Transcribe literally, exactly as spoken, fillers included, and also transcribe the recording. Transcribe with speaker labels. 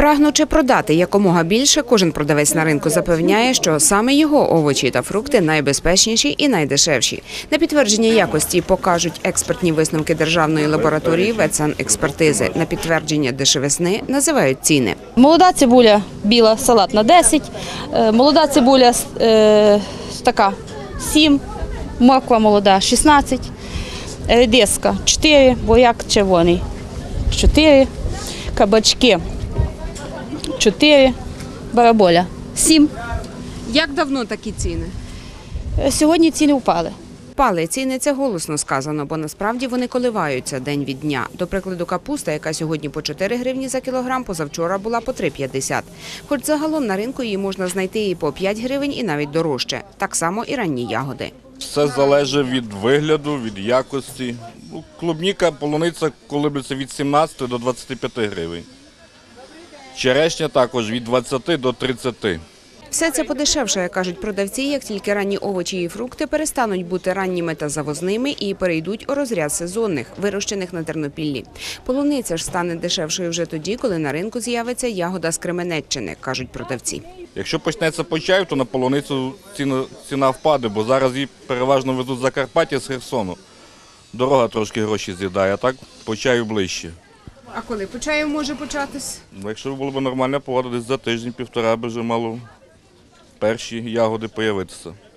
Speaker 1: Прагнучи продати якомога більше, кожен продавець на ринку запевняє, що саме його овочі та фрукти найбезпечніші і найдешевші. На підтвердження якості покажуть експертні висновки Державної лабораторії ветсанекспертизи. На підтвердження дешевизни називають ціни.
Speaker 2: Молода цибуля біла, салатна десять, молода цибуля е, така сім, морква молода шістнадцять, редиска чотири, буряк червоний чотири, кабачки чотири, бараболя сім.
Speaker 1: Як давно такі ціни?
Speaker 2: Сьогодні ціни впали.
Speaker 1: Впали ціни – це голосно сказано, бо насправді вони коливаються день від дня. До прикладу, капуста, яка сьогодні по чотири гривні за кілограм, позавчора була по три п'ятдесят. Хоч загалом на ринку її можна знайти і по п'ять гривень, і навіть дорожче. Так само і ранні ягоди.
Speaker 3: Все залежить від вигляду, від якості. Клубніка, полуниця колеблються від сімнадцяти до двадцяти п'яти гривень. Черешня також від двадцяти до тридцяти.
Speaker 1: Все це подешевшає, кажуть продавці, як тільки ранні овочі і фрукти перестануть бути ранніми та завозними і перейдуть у розряд сезонних, вирощених на Тернопіллі. Полуниця ж стане дешевшою вже тоді, коли на ринку з'явиться ягода з Кременеччини, кажуть продавці.
Speaker 3: Якщо почнеться по чаю, то на полуницю ціна, ціна впаде, бо зараз її переважно везуть з Закарпаття, з Херсону. Дорога трошки гроші з'їдає, а так по чаю ближче.
Speaker 1: А коли по чаю може початись?
Speaker 3: Якщо була б нормальна погода, десь за тиждень-півтора б вже мало перші ягоди з'явитися.